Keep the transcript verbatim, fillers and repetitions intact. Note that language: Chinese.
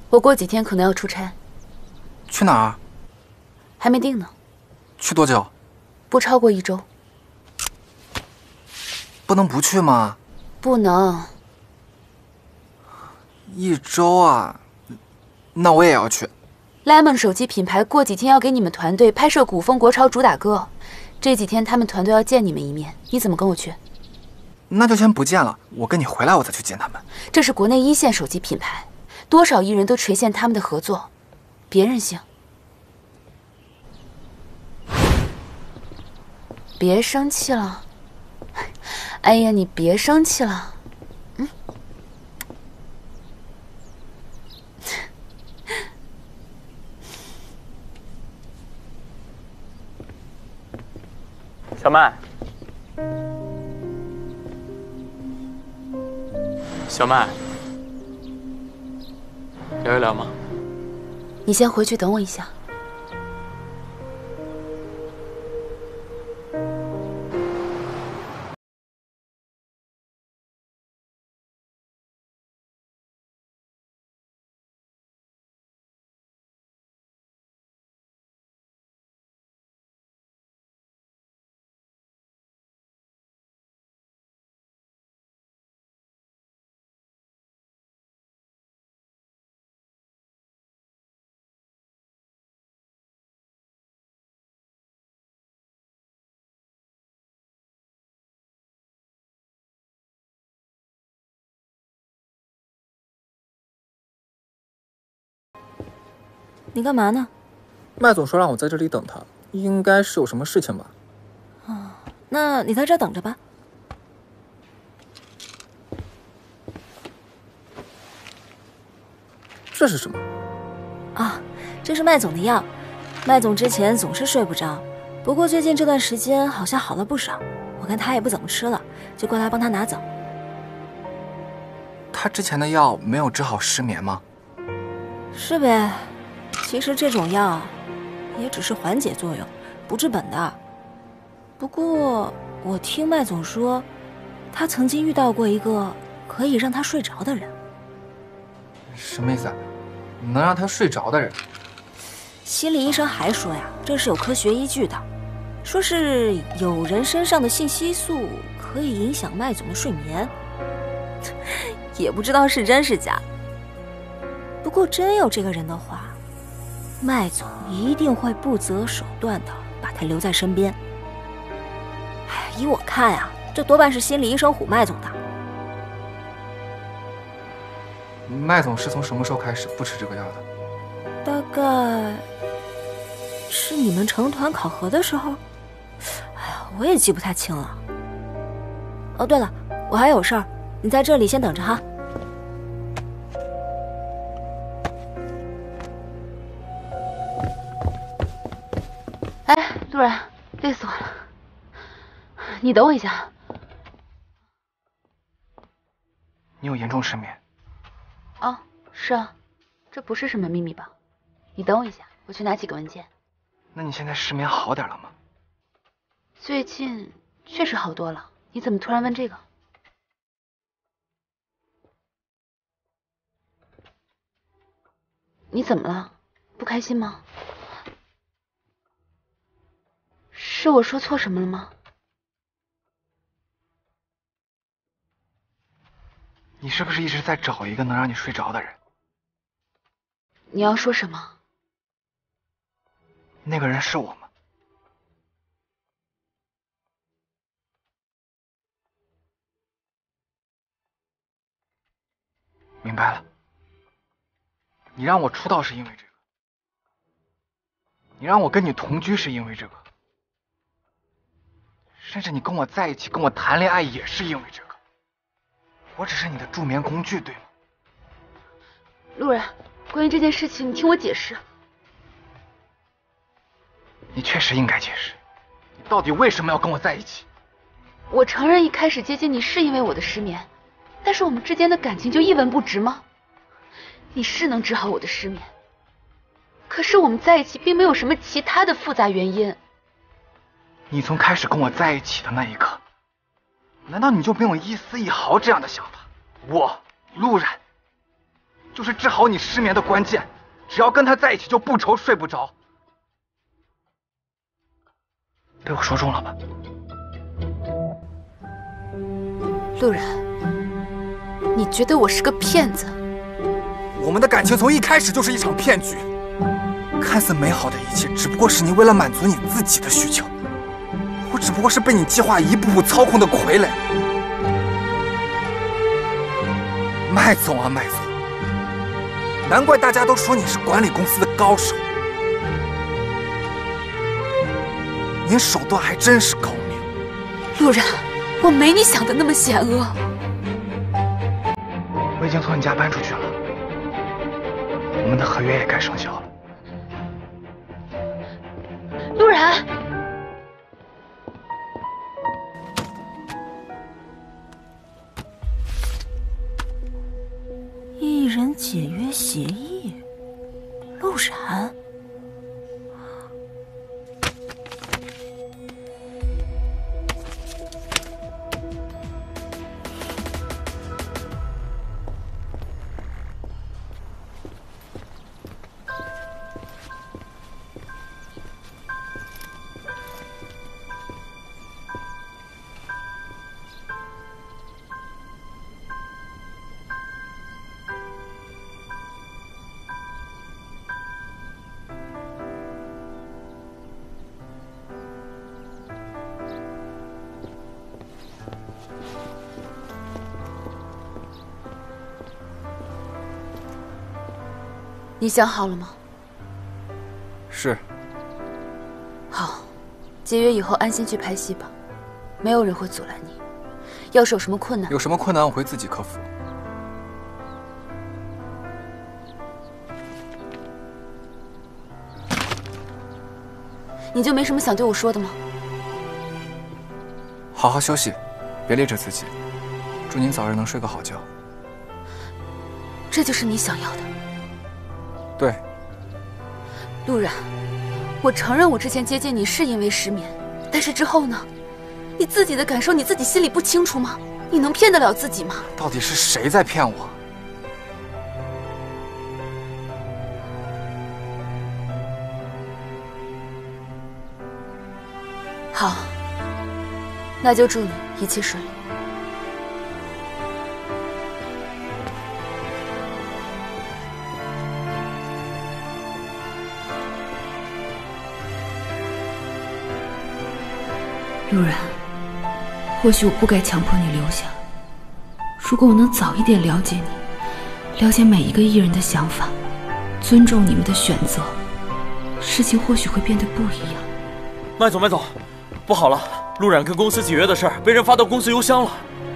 我过几天可能要出差。 去哪儿？ 还没定呢。 去多久？ 不超过一周。 不能不去吗？ 不能。 一周啊？那我也要去。 Lemon 手机品牌过几天要给你们团队拍摄古风国潮主打歌，这几天他们团队要见你们一面，你怎么跟我去？ 那就先不见了，我跟你回来我再去见他们。 这是国内一线手机品牌，多少艺人都垂涎他们的合作，别任性。别生气了，哎呀，你别生气了，嗯。 小麦，小麦，聊一聊吗？ 你先回去等我一下。 你干嘛呢？ 麦总说让我在这里等他，应该是有什么事情吧。 哦，那你在这等着吧。 这是什么？ 啊，这是麦总的药。麦总之前总是睡不着，不过最近这段时间好像好了不少。我看他也不怎么吃了，就过来帮他拿走。 他之前的药没有治好失眠吗？ 是呗。其实这种药也只是缓解作用，不治本的。不过我听麦总说，他曾经遇到过一个可以让他睡着的人。 什么意思啊？能让他睡着的人？ 心理医生还说呀，这是有科学依据的，说是有人身上的信息素可以影响麦总的睡眠，也不知道是真是假。不过真有这个人的话，麦总一定会不择手段的把他留在身边。哎，依我看呀，这多半是心理医生唬麦总的。 麦总是从什么时候开始不吃这个药的？ 大概是你们成团考核的时候。哎呀，我也记不太清了。哦，对了，我还有事儿，你在这里先等着哈。 哎，陆然，累死我了。你等我一下。 你有严重失眠？ 啊，是啊，这不是什么秘密吧？你等我一下，我去拿几个文件。 那你现在失眠好点了吗？ 最近确实好多了。你怎么突然问这个？你怎么了？不开心吗？是我说错什么了吗？ 你是不是一直在找一个能让你睡着的人？ 你要说什么？ 那个人是我吗？明白了。你让我出道是因为这个，你让我跟你同居是因为这个，甚至你跟我在一起跟我谈恋爱也是因为这个。我只是你的助眠工具，对吗？ 陆然，关于这件事情，你听我解释。 你确实应该解释，你到底为什么要跟我在一起？ 我承认一开始接近你是因为我的失眠，但是我们之间的感情就一文不值吗？你是能治好我的失眠，可是我们在一起并没有什么其他的复杂原因。 你从开始跟我在一起的那一刻，难道你就没有一丝一毫这样的想法？我陆然就是治好你失眠的关键。只要跟他在一起，就不愁睡不着。被我说中了吧？ 陆然，你觉得我是个骗子？ 我们的感情从一开始就是一场骗局，看似美好的一切，只不过是你为了满足你自己的需求。我只不过是被你计划一步步操控的傀儡。麦总啊，麦总，难怪大家都说你是管理公司的高手，您手段还真是高明。 陆然，我没你想的那么险恶。 我已经从你家搬出去了，我们的合约也该生效了。 陆然， 一人解约协议，陆然。 你想好了吗？ 是。 好，解约以后安心去拍戏吧，没有人会阻拦你。要是有什么困难， 有什么困难我会自己克服。 你就没什么想对我说的吗？ 好好休息，别累着自己。祝您早日能睡个好觉。 这就是你想要的？ 对。 陆然，我承认我之前接近你是因为失眠，但是之后呢？你自己的感受你自己心里不清楚吗？你能骗得了自己吗？ 到底是谁在骗我？ 好，那就祝你一切顺利。 陆然，或许我不该强迫你留下。如果我能早一点了解你，了解每一个艺人的想法，尊重你们的选择，事情或许会变得不一样。 麦总，麦总，不好了！陆冉跟公司解约的事儿被人发到公司邮箱了。